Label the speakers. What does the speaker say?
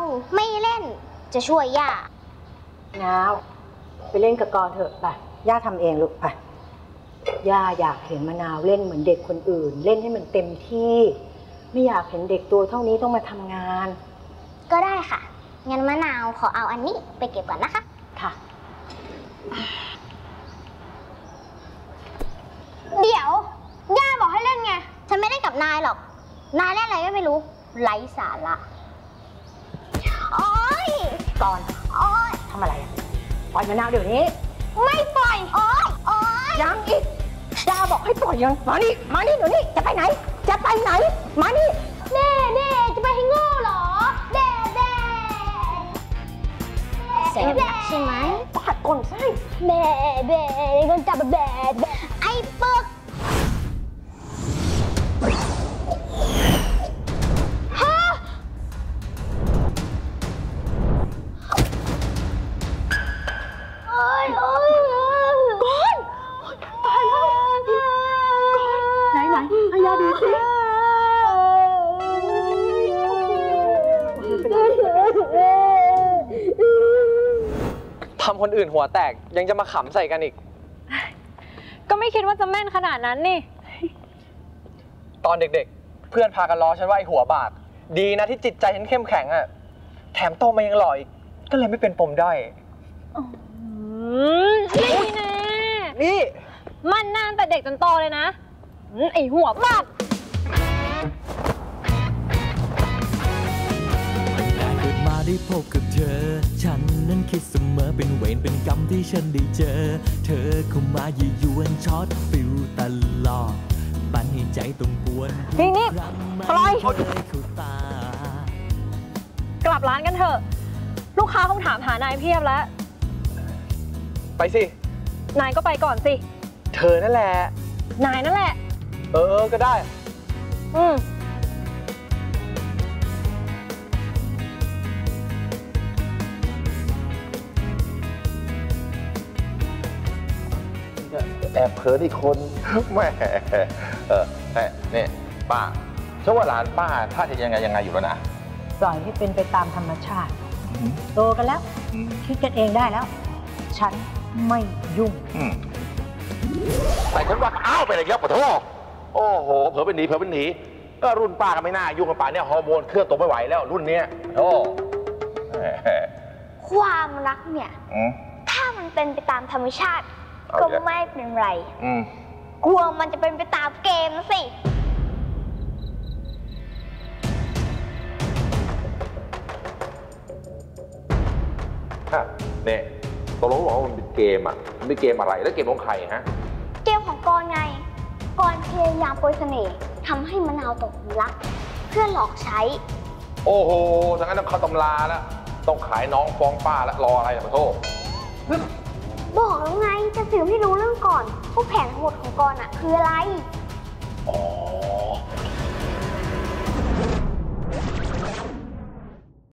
Speaker 1: ไม่เล่นจะช่วยย่า
Speaker 2: น้าวไปเล่นกับกรเถอะไปย่าทำเองลูกไปย่าอยากเห็นมะนาวเล่นเหมือนเด็กคนอื่นเล่นให้มันเต็มที่ไม่อยากเห็นเด็กตัวเท่านี้ต้องมาทำงาน
Speaker 1: ก็ได้ค่ะงั้นมะนาวขอเอาอันนี้ไปเก็บก่อนนะคะ
Speaker 2: ค่ะ
Speaker 1: เดี๋ยวย่าบอกให้เล่นไงฉันไม่ได้กับนายหรอกนายเล่นอะไรก็ไม่รู้ไร้สาระโอ๊ย
Speaker 2: ก่อน
Speaker 1: โอ๊ย
Speaker 2: ทำอะไรปล่อยมะนาวเดี๋ยวนี้
Speaker 1: ไม่ปล่อยโอ๊ยโอ๊ย
Speaker 2: ยังอีกย่าบอกให้ปล่อยยังมานี่เดี๋ยวนี้จะไปไหนมานี่
Speaker 1: เด้จะไปให้โง่เหรอเด้เสียงดังใช่ไหม
Speaker 2: ปาดก้นไส้
Speaker 1: เด้ก็จับเด้ไอ้ปึก
Speaker 2: ให้ย่าดูสิ
Speaker 3: ทำคนอื่นหัวแตกยังจะมาขำใส่กันอีก
Speaker 4: ก็ไม่คิดว่าจะแม่นขนาดนั้นนี่
Speaker 3: ตอนเด็กๆเพื่อนพากันล้อฉันว่าไอ้หัวบาดดีนะที่จิตใจฉันเข้มแข็งอะแถมโตมายังหล่ออีกก็เลยไม่เป็นปมด้อย
Speaker 4: นี่แน่
Speaker 3: นี่
Speaker 4: มันนานแต่เด็กจนโตเลยนะไอหัวบัก
Speaker 5: เกิดมาได้พบกับเธอฉันนั้นคิดเสมอเป็นเวรเป็นกรรมที่ฉันได้เจอเธอเข้ามายั่วยวนช็อตฟิวตลอดปันให้ใจต้องปวน
Speaker 4: นี่ปล่อยกลับร้านกันเถอะลูกค้าคงถามหานายเพียบแล้ว
Speaker 3: ไปสิ
Speaker 4: นายก็ไปก่อนสิ
Speaker 3: เธอนั่นแหละ
Speaker 4: นายนั่นแหละ
Speaker 3: ก็ได้
Speaker 6: แอบเผลอที่คนแม่เนี่ยป้าเชื่อว่าหลานป้าถ้าจะยังไงอยู่แล้วนะ
Speaker 2: ปล่อยให้เป็นไปตามธรรมชาติโตกันแล้วคิดกันเองได้แล้วฉันไม่ยุ่ง
Speaker 6: แต่ฉันว่าอ้าวไปอะไรเยอะปะโถโอ้โหเผลอเป็นหนีก็รุ่นป้าก็ไม่น่ายุ่งกับป่าเนี่ยฮอร์โมนเคลื่อนตัวไม่ไหวแล้วรุ่นเนี้ยโอ้
Speaker 1: ความรักเนี่ยถ้ามันเป็นไปตามธรรมชาติก็ไม่เป็นไรกลัวมันจะเป็นไปตามเกมสิ
Speaker 6: เนี่ยตกลงบอกว่ามันเป็นเกมอ่ะมันเป็นเกมอะไรแล้วเกมของใครฮะ
Speaker 1: เกมของกรไงกรพยายามโปรยเสน่ห์ทำให้มะนาวตกหลุมรักเพื่อหลอกใช้
Speaker 6: โอ้โหทั้งนั้นต้องเข้าตำราแล้วต้องขายน้องฟ้องป้าแล้วรออะไรขอโทษ
Speaker 1: บอกแล้วไงจะสืบให้รู้เรื่องก่อนว่าแผนทั้งหมดของกรคืออะไร